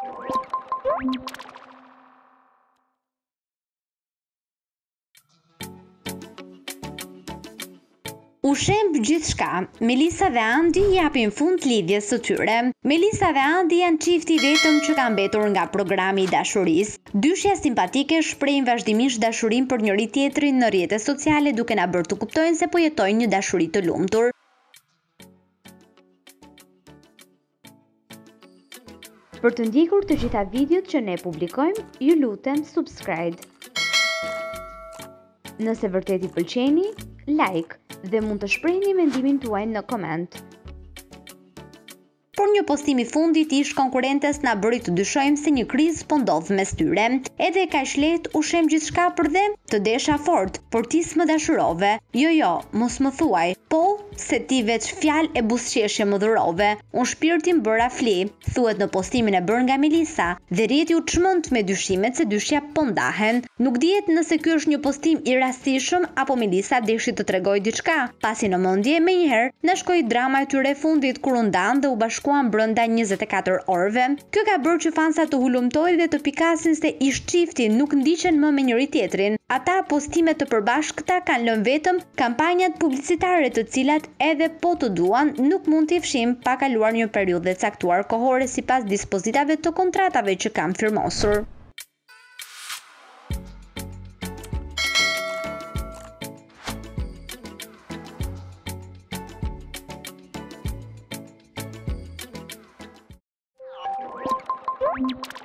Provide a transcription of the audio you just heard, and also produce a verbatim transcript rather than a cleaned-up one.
U shemb gjithçka, Melisa dhe Andi japin fund lidhjes së tyre. Melisa dhe Andi janë çifti i vetëm që ka mbetur nga programi i dashurisë. Dyshja simpatike shprehin vazhdimisht dashurinë për njëri tjetrin në rrjetet sociale duke na bërë të kuptojnë se po jetojnë një dashuri të lumtur. Për të ndjekur të gjitha videot që ne publikojmë, ju lutem subscribe. Nëse vërtet i pëlqeni, like dhe mund të shprehni mendimin tuaj në koment. Por një postim i fundit ish konkurrentes na bëri të dyshojmë se një krizë po ndodh mes tyre. Edhe kaq lehtë u shem gjithçka për dhe të desha fort, por ti s'më dashurove. Jo, jo, mos më thuaj. Po, se ti veç fjalë e buzëqeshje më dhurove. Unë shpirtin bëra fli, thuhet në postimin e bërë nga Melisa, dhe rrjeti u çmend me dyshimet se dyshja po ndahen. Nuk dihet nëse ky është një postim i rastishëm apo Melisa deshi të tregojë diçka. Pasi në mendje menjëherë na shkoi drama e tyre fundit kur u ndan dhe u bashkuan brenda njëzet e katër orëve. Kjo ka bërë që fansat të hulumtojnë dhe të pikasin se ish çifti nuk ndiqen më me njëri tjetrin. Ata postime të përbashkëta kanë lënë vetëm kampanjat publicitare të cilat edhe po të duan nuk mund t'i fshim pa kaluar një periudhë të caktuar kohore sipas dispozitave të kontratave që kanë firmosur. Thank you.